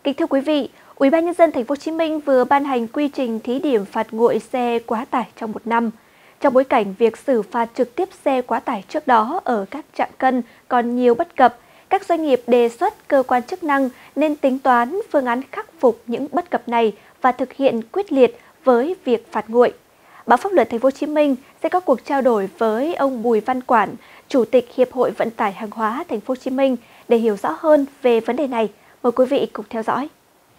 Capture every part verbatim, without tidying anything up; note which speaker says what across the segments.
Speaker 1: Kính thưa quý vị, Ủy ban nhân dân Thành phố Hồ Chí Minh vừa ban hành quy trình thí điểm phạt nguội xe quá tải trong một năm. Trong bối cảnh việc xử phạt trực tiếp xe quá tải trước đó ở các trạm cân còn nhiều bất cập, các doanh nghiệp đề xuất cơ quan chức năng nên tính toán phương án khắc phục những bất cập này và thực hiện quyết liệt với việc phạt nguội. Báo Pháp luật Thành phố Hồ Chí Minh sẽ có cuộc trao đổi với ông Bùi Văn Quản, Chủ tịch Hiệp hội Vận tải hàng hóa Thành phố Hồ Chí Minh để hiểu rõ hơn về vấn đề này. Mời quý vị cùng theo dõi.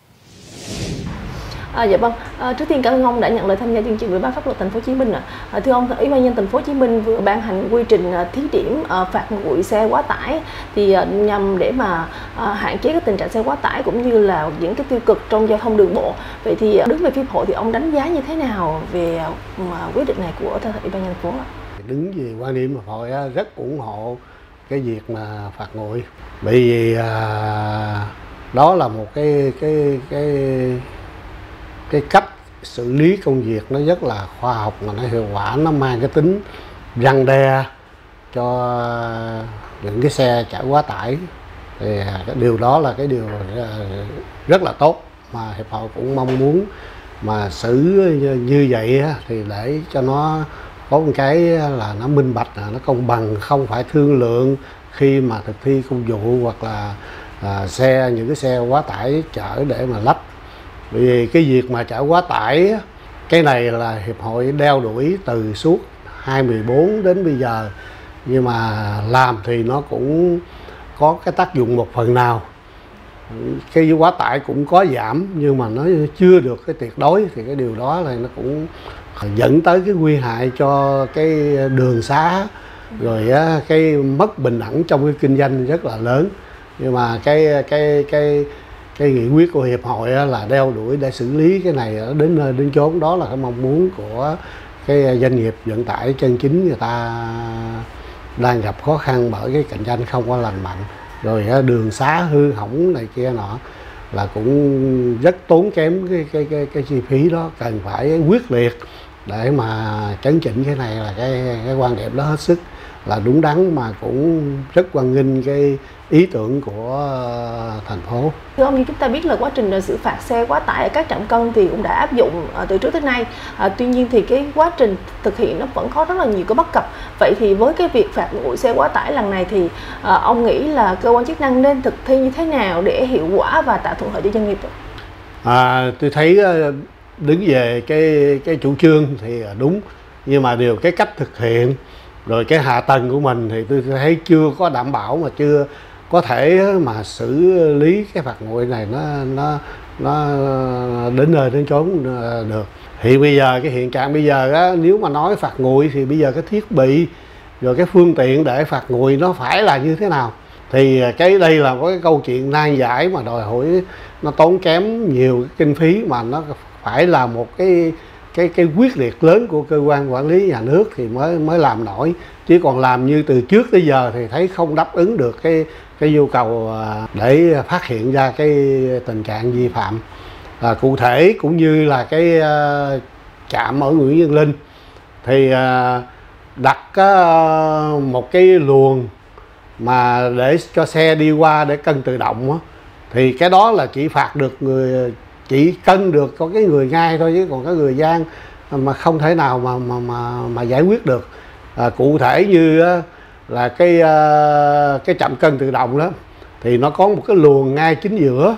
Speaker 2: À, dạ vâng, à, trước tiên cảm ơn ông đã nhận lời tham gia chương trình với Ban Pháp luật Thành phố Hồ Chí Minh. À, thưa ông, Ủy ban nhân dân Thành phố Hồ Chí Minh vừa ban hành quy trình à, thí điểm à, phạt nguội xe quá tải thì à, nhằm để mà à, hạn chế cái tình trạng xe quá tải cũng như là những cái tiêu cực trong giao thông đường bộ. Vậy thì à, đứng về phía hội thì ông đánh giá như thế nào về à, quyết định này của Ủy ban nhân dân thành phố ạ?
Speaker 3: Đứng về quan điểm của hội rất ủng hộ cái việc mà phạt nguội, bởi vì à, đó là một cái cái cái cái cách xử lý công việc nó rất là khoa học mà nó hiệu quả, nó mang cái tính răn đe cho những cái xe chở quá tải. Thì cái điều đó là cái điều rất là tốt mà hiệp hội cũng mong muốn mà xử như vậy thì để cho nó có một cái là nó minh bạch, là nó công bằng, không phải thương lượng khi mà thực thi công vụ hoặc là à, xe những cái xe quá tải chở để mà lách. Bởi vì cái việc mà chở quá tải cái này là hiệp hội đeo đuổi từ suốt hai mươi bốn đến bây giờ, nhưng mà làm thì nó cũng có cái tác dụng một phần nào. Cái quá tải cũng có giảm nhưng mà nó chưa được cái tuyệt đối, thì cái điều đó là nó cũng dẫn tới cái nguy hại cho cái đường xá, rồi cái mất bình đẳng trong cái kinh doanh rất là lớn. Nhưng mà cái cái cái cái nghị quyết của hiệp hội là đeo đuổi để xử lý cái này đến nơi đến chốn, đó là cái mong muốn của cái doanh nghiệp vận tải chân chính, người ta đang gặp khó khăn bởi cái cạnh tranh không có lành mạnh, rồi đường xá hư hỏng này kia nọ là cũng rất tốn kém cái cái cái, cái chi phí đó, cần phải quyết liệt để mà chấn chỉnh cái này. Là cái cái quan điểm đó hết sức là đúng đắn, mà cũng rất hoan nghênh cái ý tưởng của thành phố.
Speaker 2: Thưa ông, như chúng ta biết là quá trình xử phạt xe quá tải ở các trạm cân thì cũng đã áp dụng từ trước tới nay. À, tuy nhiên thì cái quá trình thực hiện nó vẫn có rất là nhiều cái bất cập. Vậy thì với cái việc phạt nguội xe quá tải lần này thì à, ông nghĩ là cơ quan chức năng nên thực thi như thế nào để hiệu quả và tạo thuận lợi cho doanh nghiệp?
Speaker 3: À, tôi thấy đứng về cái cái chủ trương thì đúng, nhưng mà điều cái cách thực hiện rồi cái hạ tầng của mình thì tôi thấy chưa có đảm bảo, mà chưa có thể mà xử lý cái phạt nguội này nó nó nó đến nơi đến chốn được. Hiện bây giờ cái hiện trạng bây giờ á, nếu mà nói phạt nguội thì bây giờ cái thiết bị rồi cái phương tiện để phạt nguội nó phải là như thế nào, thì cái đây là có cái câu chuyện nan giải mà đòi hỏi nó tốn kém nhiều cái kinh phí, mà nó phải là một cái cái cái quyết liệt lớn của cơ quan quản lý nhà nước thì mới mới làm nổi, chứ còn làm như từ trước tới giờ thì thấy không đáp ứng được cái cái nhu cầu để phát hiện ra cái tình trạng vi phạm. À, cụ thể cũng như là cái uh, trạm ở Nguyễn Văn Linh thì uh, đặt uh, một cái luồng mà để cho xe đi qua để cân tự động á, thì cái đó là chỉ phạt được người, chỉ cân được có cái người ngay thôi, chứ còn cái người gian mà không thể nào mà mà mà, mà giải quyết được. À, cụ thể như là cái cái trạm cân tự động đó thì nó có một cái luồng ngay chính giữa,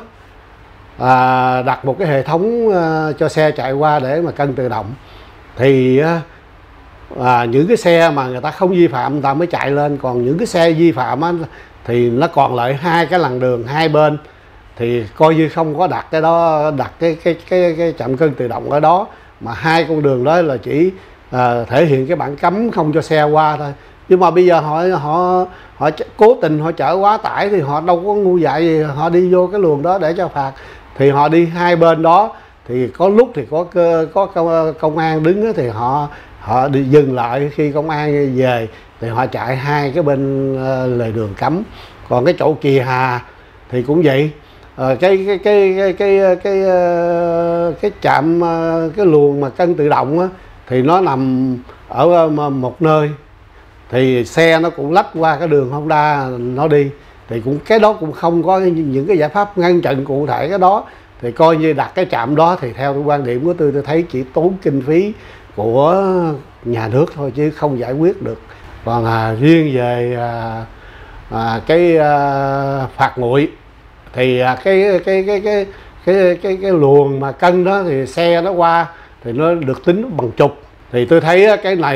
Speaker 3: à, đặt một cái hệ thống cho xe chạy qua để mà cân tự động, thì à, những cái xe mà người ta không vi phạm người ta mới chạy lên, còn những cái xe vi phạm á, thì nó còn lại hai cái làn đường hai bên, thì coi như không có đặt cái đó, đặt cái cái cái cái trạm cân tự động ở đó, mà hai con đường đó là chỉ à, thể hiện cái bảng cấm không cho xe qua thôi. Nhưng mà bây giờ họ họ họ cố tình họ chở quá tải thì họ đâu có ngu dại gì, họ đi vô cái luồng đó để cho phạt, thì họ đi hai bên đó, thì có lúc thì có cơ, có công, công an đứng đó, thì họ họ đi dừng lại, khi công an về thì họ chạy hai cái bên uh, lề đường cấm. Còn cái chỗ Kỳ Hà thì cũng vậy. À, cái cái cái cái cái cái cái, cái trạm cái luồng mà cân tự động á, thì nó nằm ở một nơi, thì xe nó cũng lách qua cái đường Honda nó đi, thì cũng cái đó cũng không có những cái giải pháp ngăn chặn cụ thể cái đó, thì coi như đặt cái trạm đó thì theo cái quan điểm của tôi tôi thấy chỉ tốn kinh phí của nhà nước thôi chứ không giải quyết được. Còn à, riêng về à, à, cái à, phạt nguội thì à, cái, cái, cái, cái, cái, cái, cái luồng mà cân đó thì xe nó qua thì nó được tính bằng chục. Thì tôi thấy cái này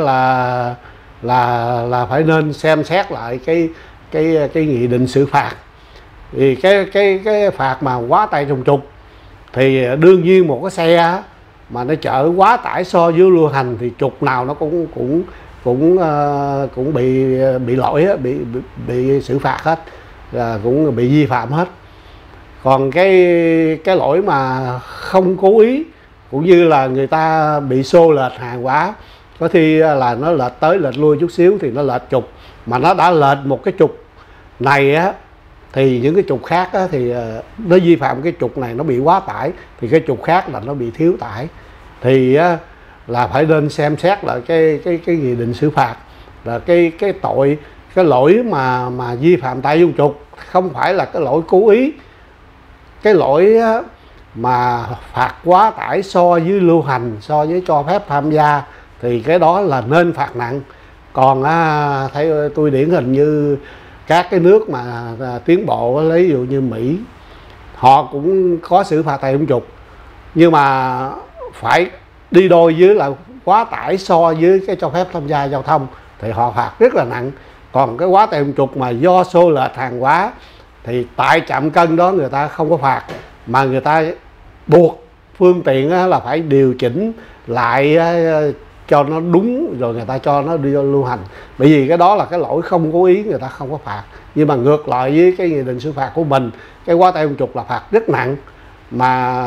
Speaker 3: là là là phải nên xem xét lại cái cái cái nghị định xử phạt. Thì cái cái cái phạt mà quá tải trùng trục thì đương nhiên một cái xe mà nó chở quá tải so với lưu hành thì trục nào nó cũng cũng cũng uh, cũng bị bị lỗi bị, bị bị xử phạt hết, là cũng bị vi phạm hết. Còn cái cái lỗi mà không cố ý cũng như là người ta bị xô lệch hàng hóa, có khi là nó lệch tới lệch lui chút xíu thì nó lệch trục, mà nó đã lệch một cái trục này á thì những cái trục khác á, thì nó vi phạm cái trục này nó bị quá tải thì cái trục khác là nó bị thiếu tải, thì á, là phải nên xem xét lại cái cái cái nghị định xử phạt là cái cái tội cái lỗi mà mà vi phạm tải dung trục không phải là cái lỗi cố ý. Cái lỗi á, mà phạt quá tải so với lưu hành, so với cho phép tham gia thì cái đó là nên phạt nặng. Còn á, thấy tôi điển hình như các cái nước mà à, tiến bộ, lấy ví dụ như Mỹ, họ cũng có xử phạt tải dung trục nhưng mà phải đi đôi với là quá tải so với cái cho phép tham gia giao thông thì họ phạt rất là nặng. Còn cái quá tải dung trục mà do xô lệch hàng hóa thì tại trạm cân đó người ta không có phạt, mà người ta buộc phương tiện là phải điều chỉnh lại cho nó đúng rồi người ta cho nó đi lưu hành. Bởi vì cái đó là cái lỗi không cố ý, người ta không có phạt. Nhưng mà ngược lại với cái nghị định xử phạt của mình, cái quá tải dung trục là phạt rất nặng, mà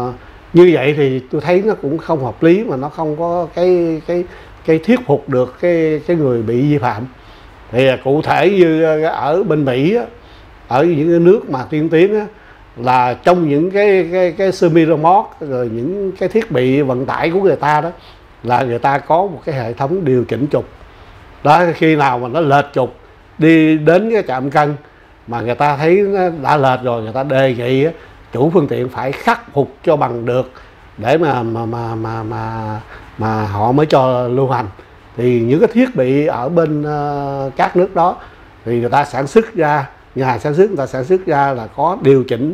Speaker 3: như vậy thì tôi thấy nó cũng không hợp lý, mà nó không có cái cái cái thuyết phục được cái cái người bị vi phạm. Thì cụ thể như ở bên Mỹ, ở những cái nước mà tiên tiến á, là trong những cái cái cái semi remote rồi những cái thiết bị vận tải của người ta đó là người ta có một cái hệ thống điều chỉnh trục đó. Khi nào mà nó lệch trục đi đến cái trạm cân mà người ta thấy nó đã lệch rồi, người ta đề nghị á, chủ phương tiện phải khắc phục cho bằng được để mà mà mà mà mà, mà họ mới cho lưu hành. Thì những cái thiết bị ở bên uh, các nước đó thì người ta sản xuất ra, nhà sản xuất người ta sản xuất ra là có điều chỉnh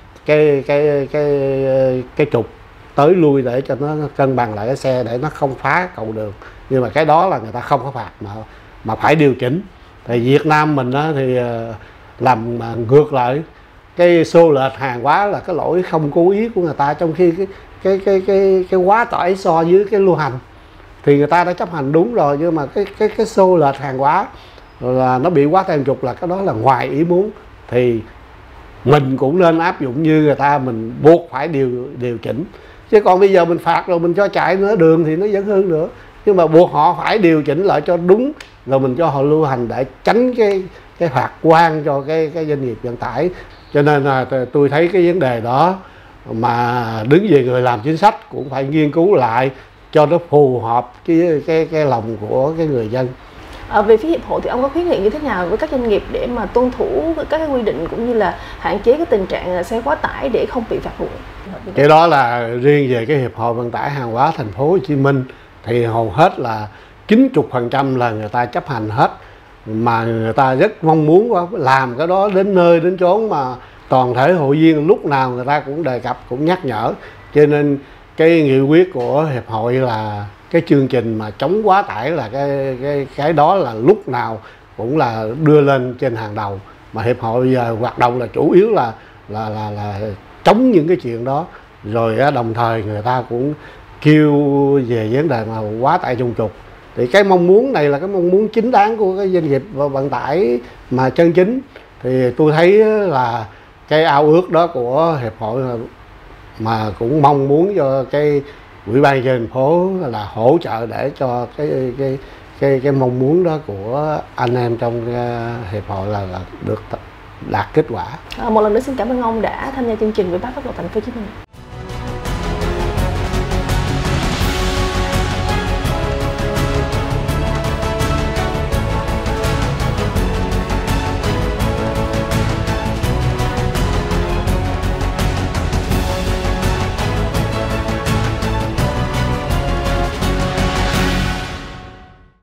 Speaker 3: cái cái cái cái trục tới lui để cho nó cân bằng lại cái xe để nó không phá cầu đường. Nhưng mà cái đó là người ta không có phạt mà mà phải điều chỉnh. Thì Việt Nam mình đó thì làm ngược lại, cái xô lệch hàng hóa là cái lỗi không cố ý của người ta, trong khi cái cái cái cái cái quá tải so với cái lưu hành thì người ta đã chấp hành đúng rồi, nhưng mà cái cái cái xô lệch hàng hóa là nó bị quá tải trục là cái đó là ngoài ý muốn, thì mình cũng nên áp dụng như người ta, mình buộc phải điều điều chỉnh. Chứ còn bây giờ mình phạt rồi mình cho chạy nữa đường thì nó vẫn hơn nữa, nhưng mà buộc họ phải điều chỉnh lại cho đúng rồi mình cho họ lưu hành để tránh cái cái phạt quan cho cái cái doanh nghiệp vận tải. Cho nên là tôi thấy cái vấn đề đó mà đứng về người làm chính sách cũng phải nghiên cứu lại cho nó phù hợp cái cái cái lòng của cái người dân.
Speaker 2: À, về phía hiệp hội thì ông có khuyến nghị như thế nào với các doanh nghiệp để mà tuân thủ các cái quy định cũng như là hạn chế cái tình trạng xe quá tải để không bị phạt nguội?
Speaker 3: Cái đó là riêng về cái hiệp hội vận tải hàng hóa thành phố Hồ Chí Minh thì hầu hết là chín mươi phần trăm là người ta chấp hành hết, mà người ta rất mong muốn làm cái đó đến nơi đến chốn mà toàn thể hội viên lúc nào người ta cũng đề cập, cũng nhắc nhở. Cho nên cái nghị quyết của hiệp hội là cái chương trình mà chống quá tải là cái cái cái đó là lúc nào cũng là đưa lên trên hàng đầu, mà hiệp hội giờ hoạt động là chủ yếu là là là là chống những cái chuyện đó. Rồi đồng thời người ta cũng kêu về vấn đề mà quá tải trùng trục, thì cái mong muốn này là cái mong muốn chính đáng của cái doanh nghiệp vận tải mà chân chính. Thì tôi thấy là cái ao ước đó của hiệp hội mà cũng mong muốn cho cái Ủy ban nhân dân thành phố là hỗ trợ để cho cái cái cái cái mong muốn đó của anh em trong hiệp hội là, là được đạt kết quả.
Speaker 2: À, một lần nữa xin cảm ơn ông đã tham gia chương trình với báo pháp luật thành phố Hồ Chí Minh.